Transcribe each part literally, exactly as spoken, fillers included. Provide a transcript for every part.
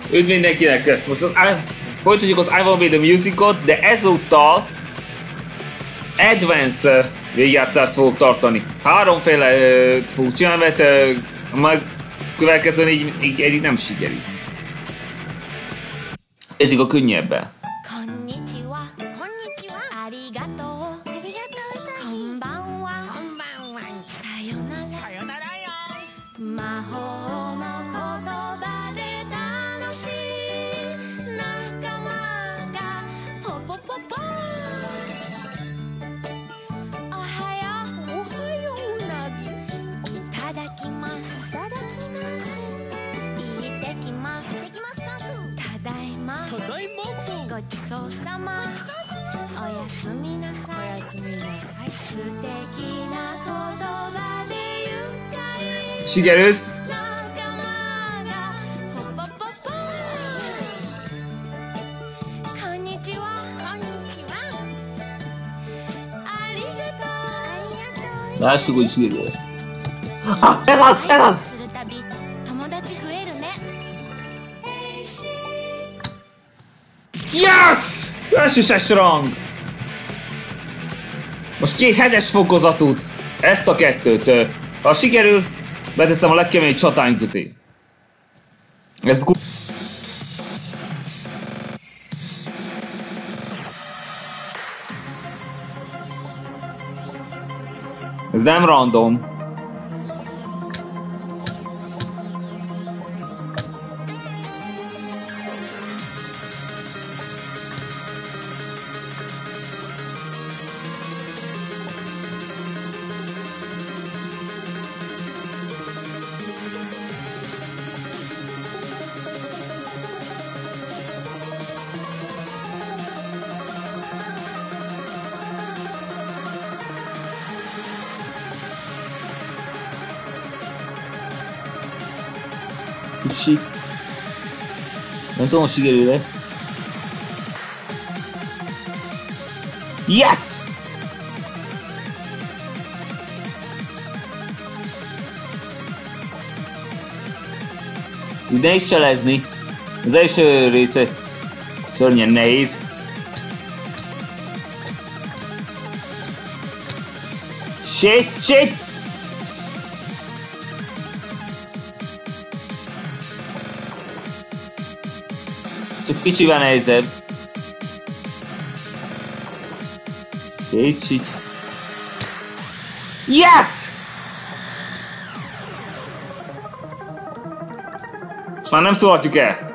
Üdv mindenkinek! Most az, folytatjuk az I Wanna Be The Musicot, de ezúttal Advance végigjátszást fogok tartani. Háromféle uh, fogok csinálni, mert uh, majd következően így, így, így nem sikerült. Ezzik a könnyebben. Sikerült! Lássuk, hogy sikerült. Ah, ez az! Ez az! Yes! es es es rang! Most két hetes fokozatút. Ezt a kettőt. Ha sikerül, beteszem a legkeményebb csatány közé. Ez Ez nem random. Shit. Nem tudom, sikerül-e. Yes! Így nehéz cselezni. Az első része szörnyen nehéz. Shit! Shit! Csak kicsivel nehezebb. Kicsit. Yes! És már nem szólhatjuk el.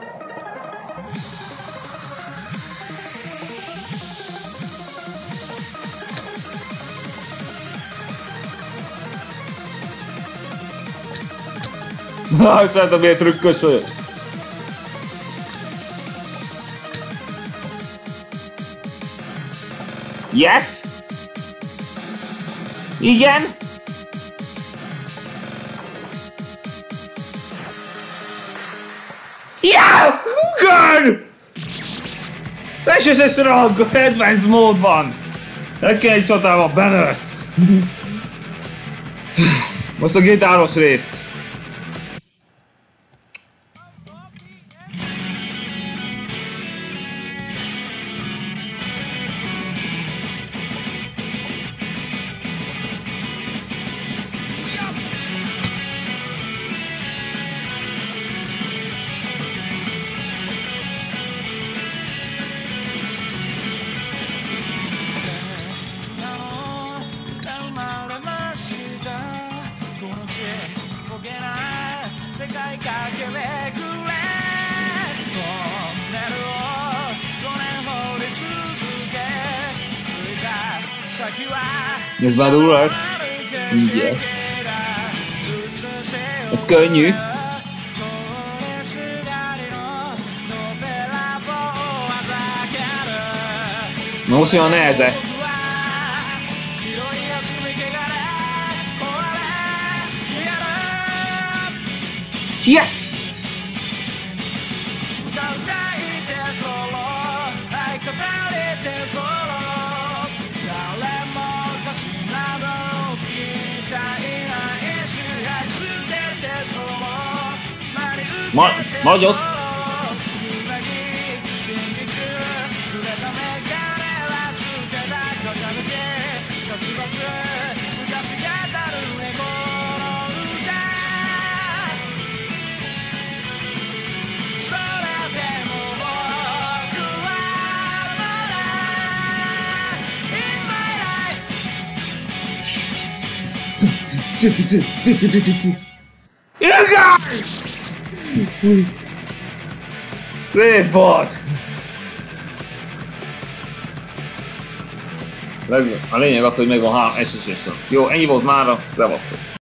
Na, szerintem miért trükkös vagyok. Yes! Igen! Yeah! Good! es es es rang Advanced módban! Egy kell egy csatában, benősz! Most a gitáros részt. Ez már durva lesz. Ugye. Ez könnyű. Na most olyan neheze. Yes! Ma, nagyot! Igen! Szép volt! A lényeg az, hogy megvan három es es es. Jó, ennyi volt mára, szevasztok!